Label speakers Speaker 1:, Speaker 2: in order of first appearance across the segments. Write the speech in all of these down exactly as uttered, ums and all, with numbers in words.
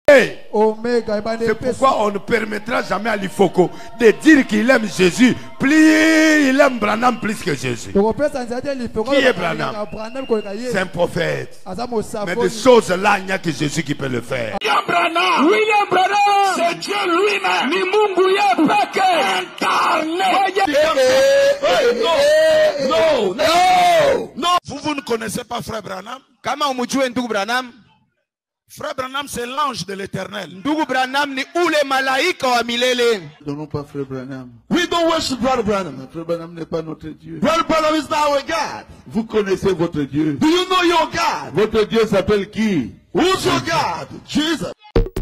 Speaker 1: C'est pourquoi on ne permettra jamais à l'Ifoko de dire qu'il aime Jésus. Plus il aime Branham plus que Jésus. Qui est Branham? C'est un prophète. Mais des choses là, il n'y a que Jésus qui peut le faire.
Speaker 2: William Branham, William Branham, c'est Dieu lui-même. Ni Mungu yepeke incarné.
Speaker 3: Non, non, non.
Speaker 4: Vous, vous ne connaissez pas Frère Branham?
Speaker 3: Kama umujue ndugu Branham?
Speaker 4: Frère Branham, c'est l'ange de l'éternel.
Speaker 3: Ndugu Branham ni ule malaika wa milele.
Speaker 5: Nous n'avons pas Frère Branham.
Speaker 3: We don't worship Brother Branham.
Speaker 5: Frère Branham n'est pas notre Dieu.
Speaker 3: Brother Branham is not our God.
Speaker 5: Vous connaissez votre Dieu.
Speaker 3: Do you know your God?
Speaker 5: Votre Dieu s'appelle qui?
Speaker 3: Who's your God? Jesus.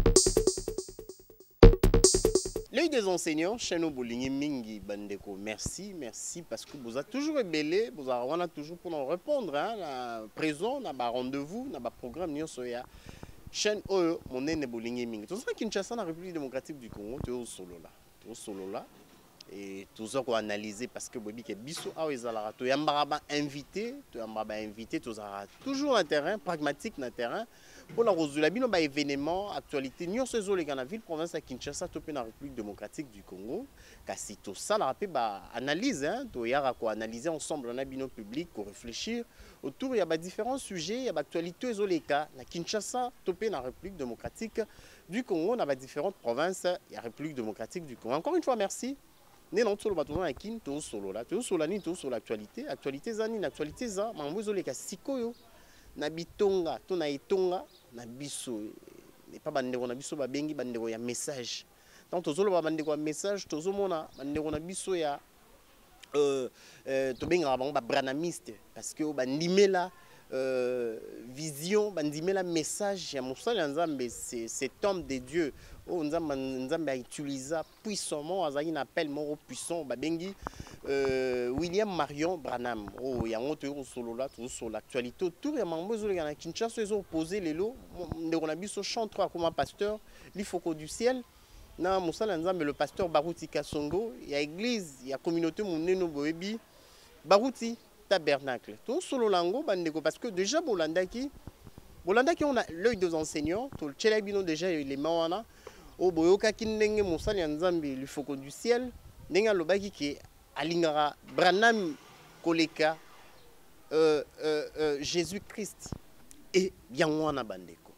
Speaker 6: L'œil des enseignants, chez nous, Bolingi Mingi Bandeko, merci, merci, parce que vous avez toujours ébellé, vous avez toujours pour nous répondre, hein, la présent, na ba rendez-vous, na ba programme, nous soya. Chaîne O, mon nez Bolingi Mingi. Tout ça, Kinshasa, la République démocratique du Congo, tu es au solo là, tu es au solo là, et tout ça qu'on a analysé parce que Bobi, que Bissou, ah, ils ont tu es invité, tu es invité, tu as toujours un terrain pragmatique, un terrain. Pour la rose de la bino, événement, actualité, nous sommes les la ville, province à Kinshasa, topé dans la République démocratique du Congo. Car si tout ça, la rappel, analyse, hein, tout y a quoi analyser ensemble dans un bino public, pour réfléchir autour, il y a différents sujets, il y a l'actualité, les cas, la Kinshasa, topé dans la République démocratique du Congo, on a différentes provinces, il y a la République démocratique du Congo. Encore une fois, merci. Né dans tout le bâton à Kin, tout solo là, tout solo là, tout sur l'actualité, actualité zani, l'actualité za, mambozo les cas sikoyo. Na bitonga to na itonga na biso ne pas bandeko na biso ba bengi bandeko ya message donc tozolo ba bandeko ya message tozomona bandeko na biso ya euh euh to benga bango ba branamiste parce que bandimela euh vision bandimela message ya mosala nzambe c'est cet homme de Dieu oh nzambe nzambe a utilisé puissamment azali na appel moko puissant ba bengi Euh, William Marion Branham. Oh, il y a un autre solo là, tout sur l'actualité. Autour, il y a un peu de Kinshasa, ils ont posé les lots. On a vu ce chant trois comme un pasteur, l'Ifoko du ciel. Non, mon salle mais le pasteur Baruti Kasongo. Il y a église, il y a communauté, mon néno boebi. Baruti tabernacle. Tout solo lango, parce que déjà, Bolandaki, Bolandaki, on a l'œil des enseignants. Tout le Tchelabino déjà, il est mawana. Oh, Boyoka Kindenge, mon salle l'Ifoko du ciel. Nenga Lobaki qui est Alingara Branham Koleka euh, euh, euh, Jésus-Christ et Bianwana Bandeko.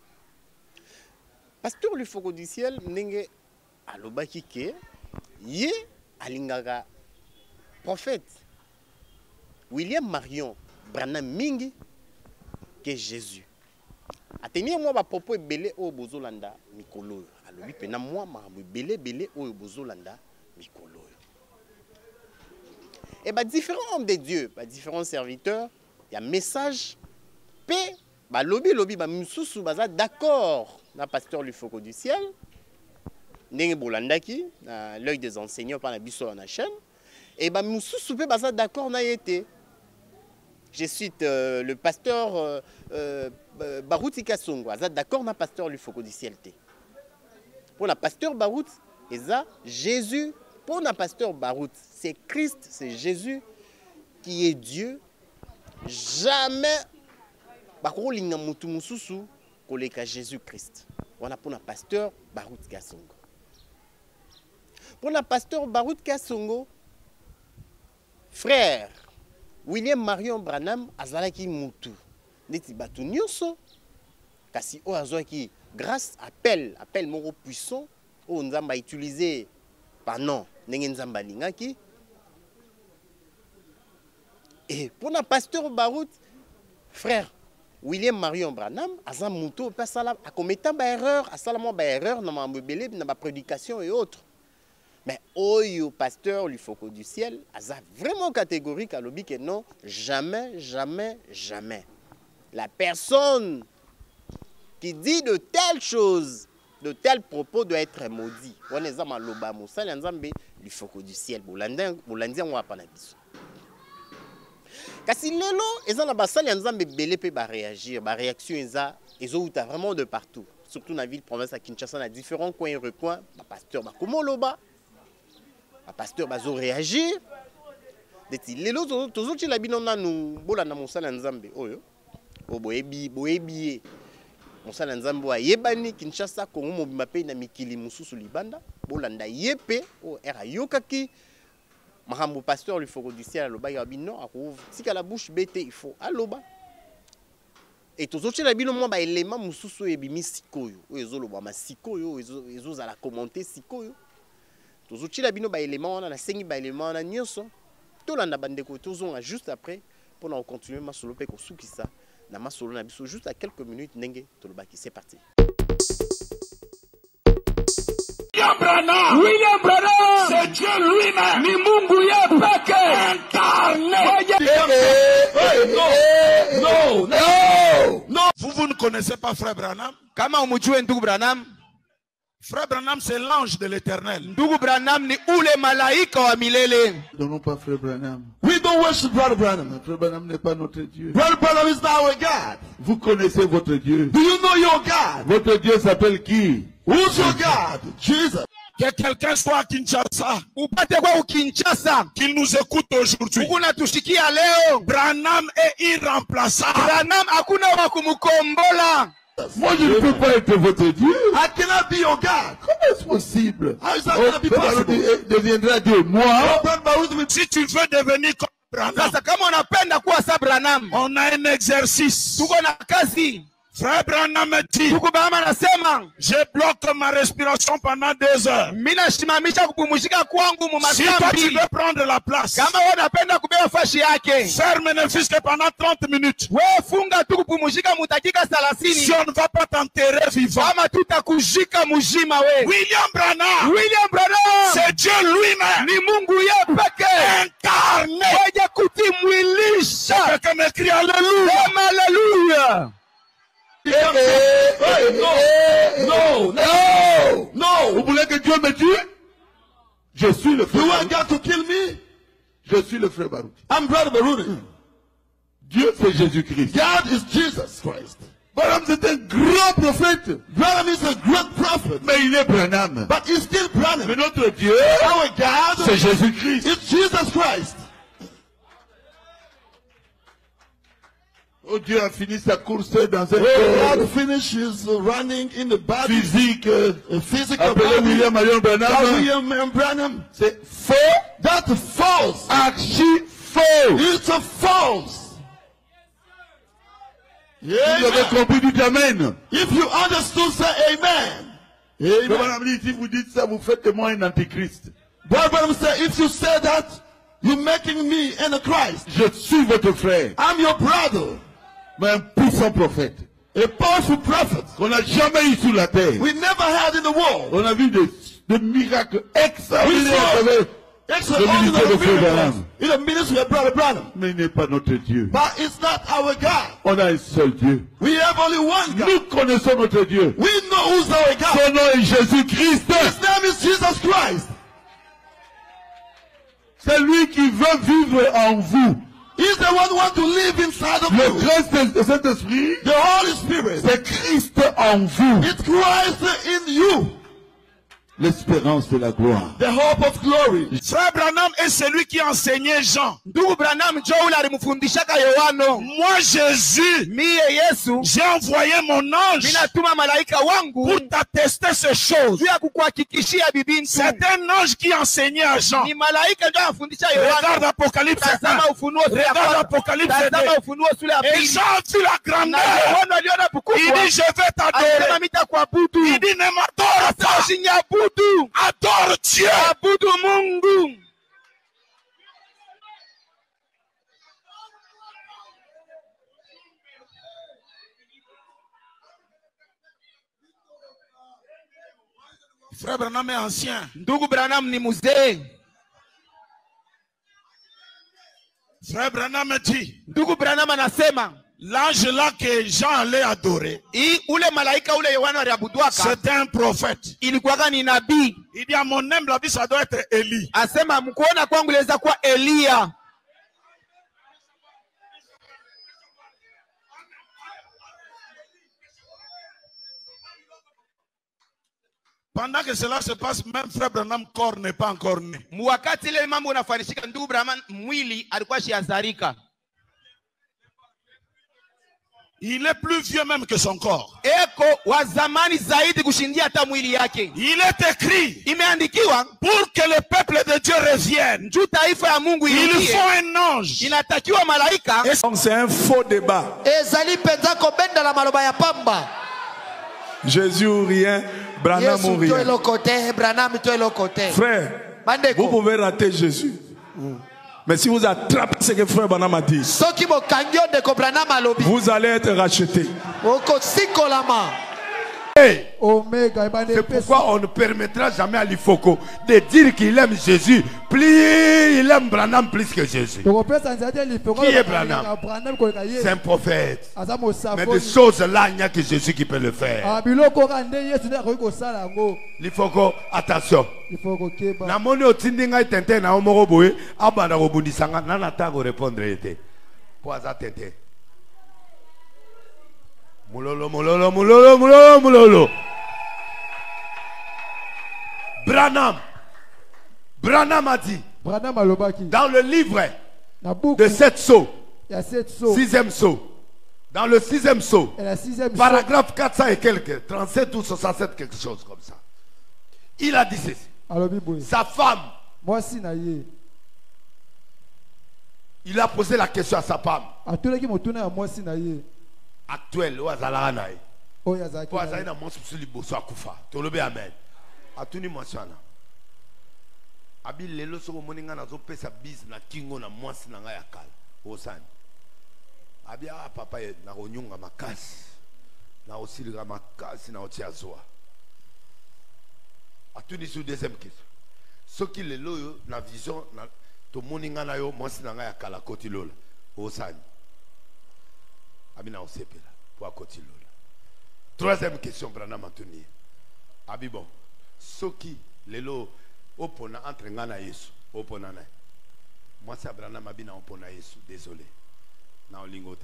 Speaker 6: Pasteur le Foko du ciel, Nenge Alobaki ke Ye Alingara prophète William Marion Branham Mingi que Jésus. Atenir moi ba propos belé au Bozolanda Mikolo. Alobi pena moi ma belé belé au Bozolanda Mikolo. Et bien, différents hommes de Dieu, bah, différents serviteurs, il y a un message, paix, bah, lobby, lobby, bah, moussou, bah, d'accord, le pasteur du Foko du ciel, Nenge Bolandaki, l'œil des enseignants par la biso dans la chaîne, et bah, moussou, bah, d'accord, on a été. Je cite euh, le pasteur euh, euh, Baruti Kasongo, d'accord, on a pasteur du Foko du ciel. Pour le pasteur Barut, et ça, Jésus. Pour le pasteur Barout, c'est Christ, c'est Jésus qui est Dieu. Jamais, bakolinga mutu mususu koleka Jésus-Christ. Voilà pour le pasteur Barout Kasongo. Pour le pasteur Barout Kasongo, frère William Marion Branham azalaki mutu. Neti batu nyonso kasi o azwaki grâce appel, appel moko puissant o nzamba utiliser non, et pour le pasteur Barout, frère William Marion Branham, Azam Mouto, a commis une erreur, a salamon une erreur dans ma prédication et autres. Mais oh, pasteur, le Foko du ciel, Azam vraiment catégorique à l'objet que non, jamais, jamais, jamais. La personne qui dit de telles choses, de tels propos doit être maudit. On est dans l'Oba Moussa, il faut que du ciel, Boulandien, Boulandien, on va pas la biso. Kasi lelo, ils ont la basse, ils ont belé peut réagir, la réaction ils ont vraiment de partout. Surtout dans la ville, province à Kinshasa, dans différents coins et recoins, le pasteur va comment l'Oba, le pasteur va réagir. Lelo, tous autres la binona nous, Bolanda Moussa, ils ont oh yo, oh boebi, boebi. mosala nzambe wa yebani Kinshasa Kongo mobimba pe na mikili mususu libanda bolanda yepe o era yokaki mahambo pasteur lui faut du ciel aloba ya bino akouv tika la bouche bête il faut aloba et tozoche la bino mo ba élément mususu ebimi sikoyo o ezoloba ma sikoyo ezo za la commenter sikoyo tozoche la bino ba élément wana na sengi ba élément na nyonso tolanda bandeko tozonga juste après pour nous continuer ma solo pe ko sukisa na ma solo na biso juste à quelques minutes ndenge tolobaki c'est parti.
Speaker 2: William Branham, William Branham, c'est Dieu lui-même, ni Mungu ye peke incarné.
Speaker 4: Non, non, non. Vous, vous ne connaissez pas Frère Branham?
Speaker 7: Kama umujue ndugu Branham?
Speaker 4: Frère Branham, c'est l'ange de l'éternel.
Speaker 7: Ndugu Branham ni ule malaika wa milele.
Speaker 5: Nous n'avons pas Frère Branham.
Speaker 3: We don't worship Brother Branham.
Speaker 5: Frère Branham n'est pas notre Dieu.
Speaker 3: Brother Branham is not our God.
Speaker 5: Vous connaissez votre Dieu.
Speaker 3: Do you know your God?
Speaker 5: Votre Dieu s'appelle qui?
Speaker 3: Who's your God? Jesus.
Speaker 4: Que quelqu'un soit à Kinshasa,
Speaker 7: Upate kwa ukinchasa.
Speaker 4: qu'il nous écoute aujourd'hui.
Speaker 7: Ukuna tushikia leo.
Speaker 4: Branham est irremplaçable.
Speaker 7: Branham hakuna wa kumukombola.
Speaker 5: Moi, je ne peux pas être votre Dieu.
Speaker 3: I cannot be your God.
Speaker 5: Comment est-ce possible?
Speaker 3: How is that
Speaker 5: Oh,
Speaker 3: going to be possible?
Speaker 5: Branham deviendra Dieu. Moi,
Speaker 3: Oh, Brother Baruch will-
Speaker 4: Si tu veux devenir comme Branham,
Speaker 7: Sasa kama unapenda kuwa sa Branham,
Speaker 4: on a un exercice.
Speaker 7: tuko na kazi.
Speaker 4: Frère Branham dit,
Speaker 7: Ndugu Branham anasema,
Speaker 4: je bloque ma respiration pendant deux heures.
Speaker 7: mina shimamisha kupumzika kwangu mu
Speaker 4: Si toi tu
Speaker 7: masambi.
Speaker 4: veux prendre la place,
Speaker 7: Kama wewe unapenda kubeba fashi yake,
Speaker 4: ferme ne fût-ce que pendant trente minutes.
Speaker 7: wewe funga tu kupumzika mu dakika
Speaker 4: Si
Speaker 7: thelathini.
Speaker 4: on ne va pas t'enterrer vivant.
Speaker 7: Kama tutakujika muzima we.
Speaker 4: William Branham,
Speaker 7: William Branham
Speaker 4: c'est Dieu lui-même
Speaker 7: ni Mungu ye peke
Speaker 4: incarné.
Speaker 7: wenye kutimwilisha.
Speaker 4: Quelqu'un m'écrit Alléluia.
Speaker 7: Sema haleluya.
Speaker 3: No, no, no.
Speaker 5: vous voulez que Dieu me tue? Je suis le
Speaker 3: You
Speaker 5: frère
Speaker 3: want
Speaker 5: Baruch.
Speaker 3: God to kill me?
Speaker 5: Je suis le frère Baruch.
Speaker 3: I'm Brother Baruch.
Speaker 5: Dieu, c'est Jésus-Christ.
Speaker 3: God is Jesus Christ.
Speaker 5: Branham, c'est un grand prophète.
Speaker 3: Branham is a great prophet,
Speaker 5: Mais il est Branham.
Speaker 3: but he's still
Speaker 5: Mais
Speaker 3: Branham.
Speaker 5: notre Dieu,
Speaker 3: Our God
Speaker 5: c'est Jésus-Christ.
Speaker 3: is Jesus Christ.
Speaker 5: Oh, Dieu a fini sa course dans un
Speaker 3: Oh,
Speaker 5: corps
Speaker 3: God finishes running in the body,
Speaker 5: physique.
Speaker 3: a physical
Speaker 5: Appelé
Speaker 3: body.
Speaker 5: William Marion
Speaker 3: That
Speaker 5: Branham.
Speaker 3: William and Branham,
Speaker 5: C'est faux.
Speaker 3: that's false.
Speaker 5: Archi faux.
Speaker 3: It's a false.
Speaker 5: Vous avez
Speaker 3: Amen.
Speaker 5: compris, dites Amen.
Speaker 3: If you understood, say amen.
Speaker 5: Le
Speaker 3: Amen.
Speaker 5: Branham dit, si vous dites ça, vous faites de moi un antichrist.
Speaker 3: Brother Branham said, if you say that, you're making me and a Christ.
Speaker 5: Je suis votre frère.
Speaker 3: I'm your brother,
Speaker 5: Mais un puissant prophète.
Speaker 3: a powerful prophet.
Speaker 5: Qu'on n'a jamais eu sur la terre.
Speaker 3: We never had in the world.
Speaker 5: On a vu des, des miracles
Speaker 3: We
Speaker 5: extraordinaires.
Speaker 3: saw
Speaker 5: avec-
Speaker 3: extraordinary
Speaker 5: ministère de Frère
Speaker 3: miracles
Speaker 5: Branham.
Speaker 3: in the ministry of Brother Branham.
Speaker 5: Mais il n'est pas notre Dieu.
Speaker 3: But it's not our God.
Speaker 5: On a un seul Dieu.
Speaker 3: We have only one God.
Speaker 5: Nous connaissons notre Dieu.
Speaker 3: We know who's our God.
Speaker 5: Son nom est Jésus-Christ.
Speaker 3: His name is Jesus Christ.
Speaker 5: C'est lui qui veut vivre en vous.
Speaker 3: He's the one who wants to live inside of
Speaker 5: Le
Speaker 3: you.
Speaker 5: Christ de Saint-Esprit,
Speaker 3: The Holy Spirit.
Speaker 5: c'est Christ en vous.
Speaker 3: It's Christ in you.
Speaker 5: L'espérance de la gloire.
Speaker 3: The hope of glory.
Speaker 4: Frère Branham est celui qui enseignait Jean.
Speaker 7: Ndugu Branham njo ule alimfundishaka Yohano.
Speaker 4: Moi, Jésus,
Speaker 7: Mie Yesu
Speaker 4: j'ai envoyé mon ange
Speaker 7: minatuma malaika wangu
Speaker 4: pour t'attester ces choses.
Speaker 7: juu ya kukuhakikishia bibintu.
Speaker 4: C'est un ange qui enseignait à Jean.
Speaker 7: Ni malaika ndio anafundisha
Speaker 4: Regarde
Speaker 7: Yohana.
Speaker 4: Apocalypse un.
Speaker 7: Tazama Ufunuo sura ya
Speaker 4: Regarde
Speaker 7: kwanza.
Speaker 4: Apocalypse
Speaker 7: Tazama
Speaker 4: deux.
Speaker 7: Ufunuo sura ya
Speaker 4: Et
Speaker 7: pili.
Speaker 4: Jean a vu la
Speaker 7: Na
Speaker 4: grandeur.
Speaker 7: Yohana aliona
Speaker 4: Il
Speaker 7: ukubwa.
Speaker 4: dit, je vais
Speaker 7: Alisema
Speaker 4: t'adorer.
Speaker 7: mitakuabudu.
Speaker 4: Il dit, ne m'adore
Speaker 7: Sasa
Speaker 4: pas.
Speaker 7: usinyabudu.
Speaker 4: Adore Dieu.
Speaker 7: Abudu Mungu.
Speaker 4: Frère Branham est ancien.
Speaker 7: Ndugu Branham ni mzee.
Speaker 4: Frère Branham dit,
Speaker 7: Ndugu Branham anasema
Speaker 4: l'ange là que Jean allait adorer,
Speaker 7: hii ule malaika ule Yohana aliabuduaka
Speaker 4: c'était un prophète.
Speaker 7: ilikuwa ni nabii.
Speaker 4: Il dit, à mon humble avis, ça doit être Élie.
Speaker 7: Asema mkuona kwangu inaweza kuwa Elia.
Speaker 4: Pendant que cela se passe, même frère Branham corps n'est pas encore né.
Speaker 7: Wakati ile mambo unafanishika, ndugu Branham mwili alikuwa shiazarika.
Speaker 4: Il est plus vieux même que son corps.
Speaker 7: eko wa zamani zaidi kushindia hata mwili yake.
Speaker 4: Il est écrit
Speaker 7: Imeandikiwa
Speaker 4: pour que le peuple de Dieu revienne.
Speaker 7: juu taifa ya Mungu
Speaker 4: Il
Speaker 7: irudie.
Speaker 4: faut un ange.
Speaker 7: Inatakiwa malaika.
Speaker 8: Donc c'est un faux débat.
Speaker 9: ezali penza kobenda la maloba ya pamba.
Speaker 8: Jésus ou rien, Branham ou rien. Frère, vous pouvez rater Jésus. Mais si vous attrapez ce que frère Branham a dit, vous allez être racheté.
Speaker 1: Hey. C'est pourquoi on ne permettra jamais à l'Ifoko de dire qu'il aime Jésus. Plus il aime Branham plus que Jésus. Qui est Branham? C'est un prophète. Mais des choses là, il n'y a que Jésus qui peut le faire. L'Ifoko, attention. Na moni otindi ngai tente na omoro boye abanda kobundisanga na nata ko répondre ete. Poaza tente. Moulolo, moulolo, moulolo, moulolo, moulolo. Branham. Branham a dit. Dans le livre de sept sceaux. Sixième sceau. Dans le sixième sceau. Paragraphe quatre cents et quelques. trente-sept ou soixante-sept, quelque chose comme ça. Il a dit ceci. Sa femme. Il a posé la question à sa femme. Actuel, Ouazala Naï. Ouazala na monsu liboso akufa. Tolobe amen. Atuni monsana. Abi lelo soko moninga na zo pesa biz na kingo na mwasi na nga ya kala. Osani. Abi a papa na onyunga makasi. Na osiliga makasi na otia zoa. Atuni sur deuxième question. Ce qui lelo yo na vision na to moninga na yo mwasi na nga ya kala koti lola. Osani. Abina osepela pour akoti lola. Troisième question Branham Anthony. Abi bon. Soki lelo opona entre nga na Yesu, opona na. Moi c'est Branham abina opona Yesu, désolé. Na olingote.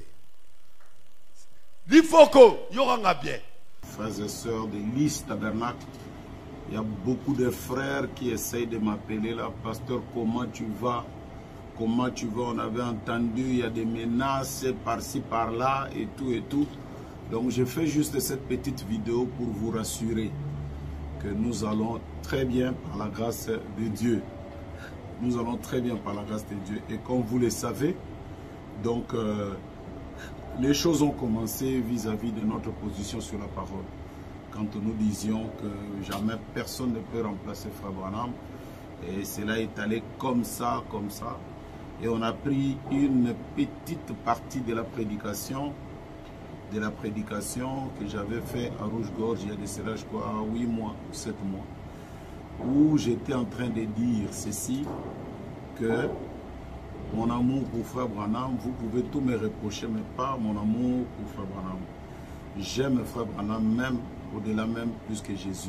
Speaker 1: L'ifoko yoranga bien.
Speaker 10: Frères et sœurs de l'Is Tabernacle, il y a beaucoup de frères qui essayent de m'appeler là, pasteur, comment tu vas? Comment tu vas? On avait entendu, il y a des menaces par-ci, par-là et tout et tout. Donc je fais juste cette petite vidéo pour vous rassurer que nous allons très bien par la grâce de Dieu. Nous allons très bien par la grâce de Dieu. Et comme vous le savez, donc euh, les choses ont commencé vis-à-vis de notre position sur la parole. Quand nous disions que jamais personne ne peut remplacer Frère Branham. Et cela est allé comme ça, comme ça. Et on a pris une petite partie de la prédication, de la prédication que j'avais fait à Rouge-Gorge il y a de cela, je crois, huit mois ou sept mois, où j'étais en train de dire ceci, que mon amour pour Frère Branham, vous pouvez tout me reprocher, mais pas mon amour pour Frère Branham. J'aime Frère Branham même, au-delà même, plus que Jésus.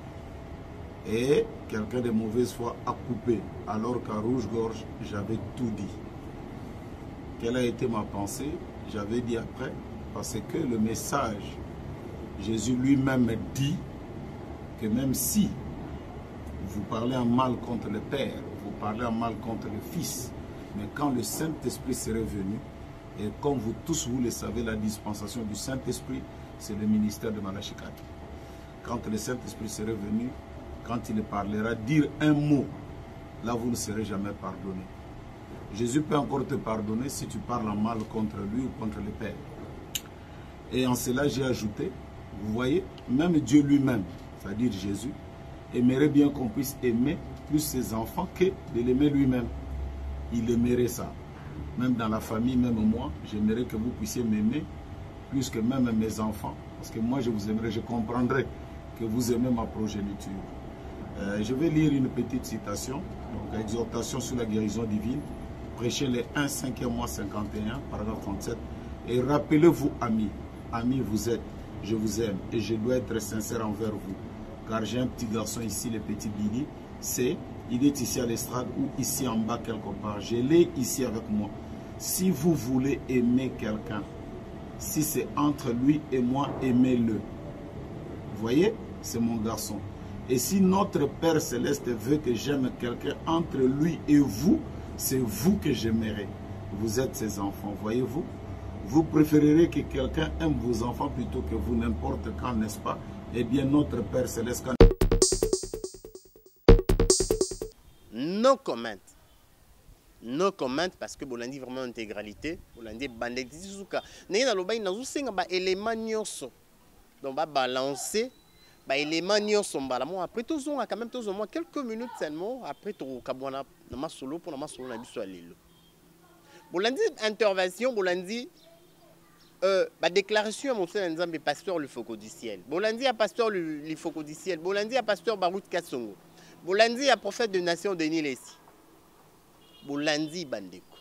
Speaker 10: Et quelqu'un de mauvaise foi a coupé, alors qu'à Rouge-Gorge, j'avais tout dit. Quelle a été ma pensée? J'avais dit après, parce que le message, Jésus lui-même dit que même si vous parlez en mal contre le Père, vous parlez en mal contre le Fils, mais quand le Saint-Esprit serait venu, et comme vous tous vous le savez, la dispensation du Saint-Esprit, c'est le ministère de Malachikati. Quand le Saint-Esprit serait venu, quand il parlera, dire un mot, là vous ne serez jamais pardonné. Jésus peut encore te pardonner si tu parles en mal contre lui ou contre le Père. Et en cela j'ai ajouté, vous voyez, même Dieu lui-même, c'est-à-dire Jésus, aimerait bien qu'on puisse aimer plus ses enfants que de l'aimer lui-même. Il aimerait ça. Même dans la famille, même moi, j'aimerais que vous puissiez m'aimer plus que même mes enfants. Parce que moi je vous aimerais, je comprendrais que vous aimez ma progéniture. Euh, je vais lire une petite citation, donc exhortation sur la guérison divine, prêchez les un cinquième mois cinquante et un, paragraphe trente-sept, et rappelez-vous amis, amis vous êtes, je vous aime, et je dois être sincère envers vous, car j'ai un petit garçon ici, le petit Billy, c'est, il est ici à l'estrade ou ici en bas quelque part, je l'ai ici avec moi. Si vous voulez aimer quelqu'un, si c'est entre lui et moi, aimez-le. Vous voyez, c'est mon garçon. Et si notre Père Céleste veut que j'aime quelqu'un entre lui et vous, c'est vous que j'aimerai. Vous êtes ses enfants, voyez-vous. vous préférerez que quelqu'un aime vos enfants plutôt que vous n'importe quand, n'est-ce pas? Eh bien, notre Père Céleste...
Speaker 6: No comment. No comment parce que bolandi vraiment intégralité. Bolandi banditi suka. N'est na loba ina zusenga ba élément nyonso. Donc ba balancer ba élément nyonso mbala mo après tous on a quand même tous au moins quelques minutes seulement après to kabwana na masolo pour na masolo na biso alelo. Bolandi intervention bolandi euh ba déclaration à mon frère Nzambe pasteur le Foko du ciel. Bolandi à pasteur le, le Foko du ciel. Bolandi à pasteur Barout Kassongo. Bolandi à prophète de nation Denis Lessi. Bolandi bandeko.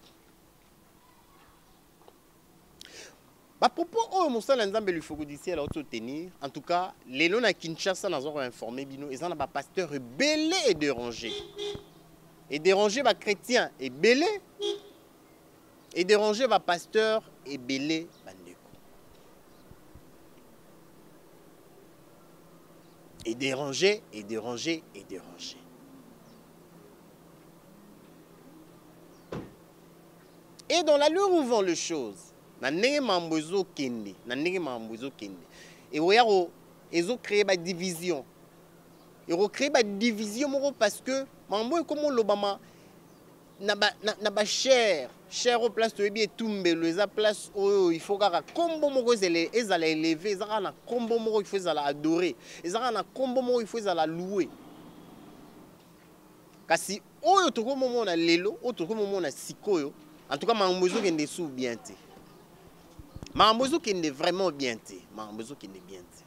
Speaker 6: Ba propos o mon frère Nzambe le Foko du ciel a tenir. En tout cas, les lois à Kinshasa nous ont informé bino ils ont ba pasteur belé et dérangé. Et dérangé ba chrétien et belé. Et déranger va pasteur et belé bandeko. Et déranger, et déranger, et déranger. Et dans la lure où vont les choses, na nenge mambozo kende, na nenge mambozo kende. Et oyaro, ils ont créé ba division. Ils ont créé ba division parce que mambo comme l'Obama na ba na ba cher cher au place to ebi etumbelo eza place oyo il faut kaka kombo moko ezele ezala élevé ezaka na kombo moko il faut ezala adorer ezaka na kombo moko il faut ezala louer kasi oyo toko momo na lelo oyo toko momo na sikoyo en tout cas mambozo kende sou bien te mambozo kende vraiment bien te mambozo kende bien te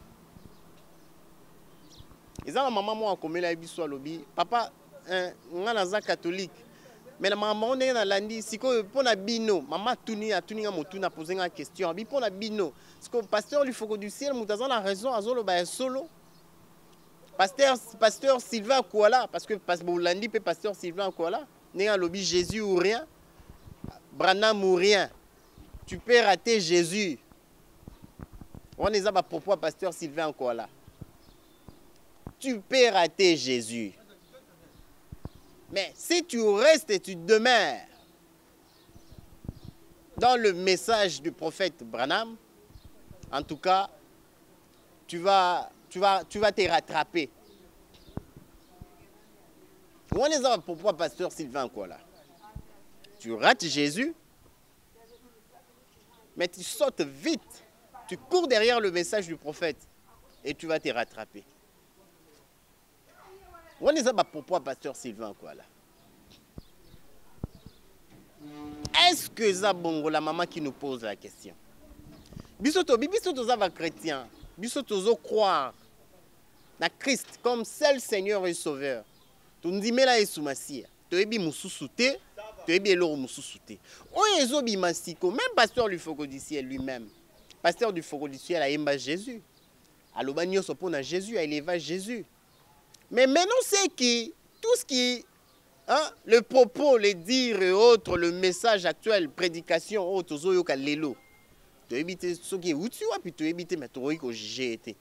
Speaker 6: ezaka maman mo akomela biso alobi papa nga naza catholique. Mais maman on est dans l'andi si ko pona bino maman tuni a tuni nga motu na poser une question bi pona bino parce que pasteur lui Foko du ciel mutaza la raison azolo ba solo pasteur pasteur Sylvain Kouala parce que parce que l'andi pe pasteur Sylvain Kouala n'est lobby Jésus ou rien Branham ou rien tu peux rater Jésus on est à propos pasteur Sylvain Kouala tu peux rater Jésus. Mais si tu restes et tu demeures dans le message du prophète Branham, en tout cas, tu vas, tu vas, tu vas te rattraper. On les a pourquoi pasteur Sylvain quoi là? Tu rates Jésus, mais tu sautes vite, tu cours derrière le message du prophète et tu vas te rattraper. On est à pourquoi pasteur Sylvain quoi là? Est-ce que Zabongo la maman qui nous pose la question? Bisoto bisoto zava chrétien, bisoto zo croire na Christ comme seul Seigneur et Sauveur. Tu nous dis mais là esoumasia, tu ebi mususute, tu ebi eloro mususute. O ezo bi masiko, même pasteur du Foko du ciel lui-même. Pasteur du Foko du ciel a emba Jésus. Aloba nyoso pona Jésus, a élevé Jésus. Mais maintenant, c'est qui, tout ce qui, hein, le propos, les dires et autres, le message actuel, prédication, autres, zoyoka lelo. Tu évites ce qui est où tu vois, puis tu évites, mais tu vois j'ai été.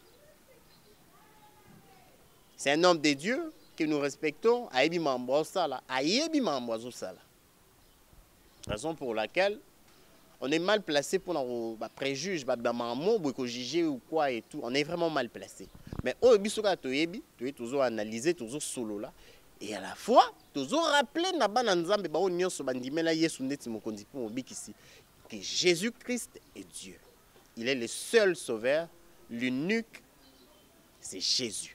Speaker 6: C'est un homme de Dieu que nous respectons, Aïbi Mambo Sala, Aïbi Mambo Sala. Raison pour laquelle on est mal placé pour nous préjuger, ou quoi et tout. On est vraiment mal placé. Mais au bisoka toyebi, tu es toujours analysé, toujours solo là. Et à la fois, toujours rappelé na ba nzambe ba o nyonso bandimela Yesu ndeti mokondi po obikisi que Jésus-Christ est Dieu. Il est le seul sauveur, l'unique, c'est Jésus.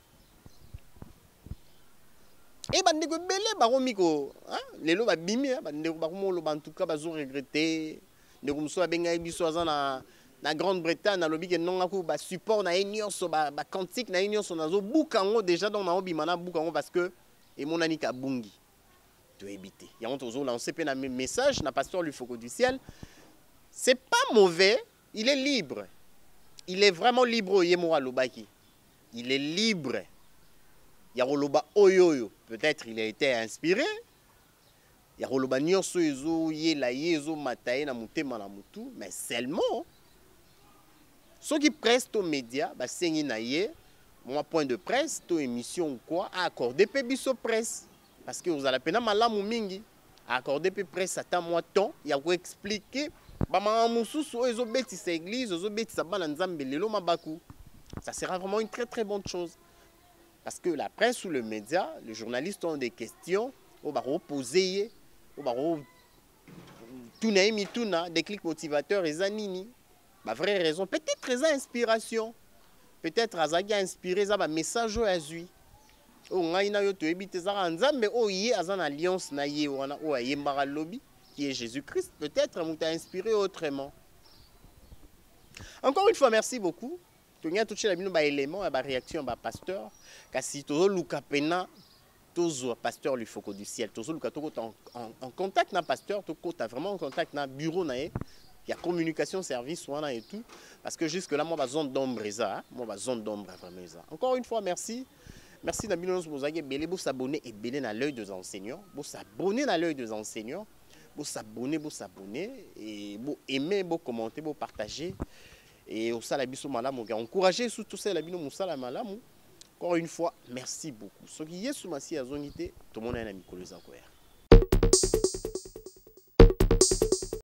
Speaker 6: Et bandeko belé ba romiko, hein, lelo ba bimi, bandeko ba komo lo en tout cas ba zo regretter. Ndeko muso benga biso azana na Grande-Bretagne na lobi ke non ko ba support na nyonso ba ba cantique na nyonso na zo bukango déjà donc na obi mana bukango parce que et mon ani ka bungi to éviter ya on tozo lancer pe na message na pasteur lui Foko du ciel c'est pas mauvais, il est libre, il est vraiment libre yemo alobaki, il est libre ya roloba oyoyo, peut-être il a été inspiré ya roloba nyonso ezo ye la yezo mataye na mutema na mutu mais seulement ceux qui prestent aux médias, bah c'est une moi point de presse, to émission ou quoi, à accorder pébiso presse, parce que vous allez peine malamu mingi, accorder peu près ça mois temps il y a quoi expliquer ba mamususu ozo beti sa église ozo beti sa bana nzambe lelo mabaku. Ça sera vraiment une très très bonne chose parce que la presse ou le média, les journalistes ont des questions au baro poser au baro tuna imi tuna des clics motivateurs et zanini ba vraie raison peut-être les inspiration peut-être azaki inspiré ça ba message au azui. O ngai na yo to ebite za nzambe o yé azan alliance na yé wana o ayembara lobby qui est Jésus-Christ, peut-être m'a inspiré autrement. Encore une fois merci beaucoup. Tu as touché la bino ba élément ba réaction ba pasteur kasi tozo luka pena tozo pasteur lui foko du ciel tozo luka toko en, en, en contact na pasteur toko ta vraiment en contact na bureau na yé. Il y a communication service wana et tout parce que jusque là moi ba zone d'ombre ça, moi ba zone d'ombre vraiment ça. Encore une fois merci. Merci Nabino Bozagé, belé, vous s'abonner et belé dans l'œil des enseignants, vous s'abonner dans l'œil des enseignants, vous s'abonner, vous s'abonner, et vous aimer, vous commenter, vous partager, et au salabiso malam, encourager sous tout ça, la bino moussala malam. Encore une fois, merci beaucoup. Ce qui est sous ma si à zonité, tout le monde a un ami collègue encore.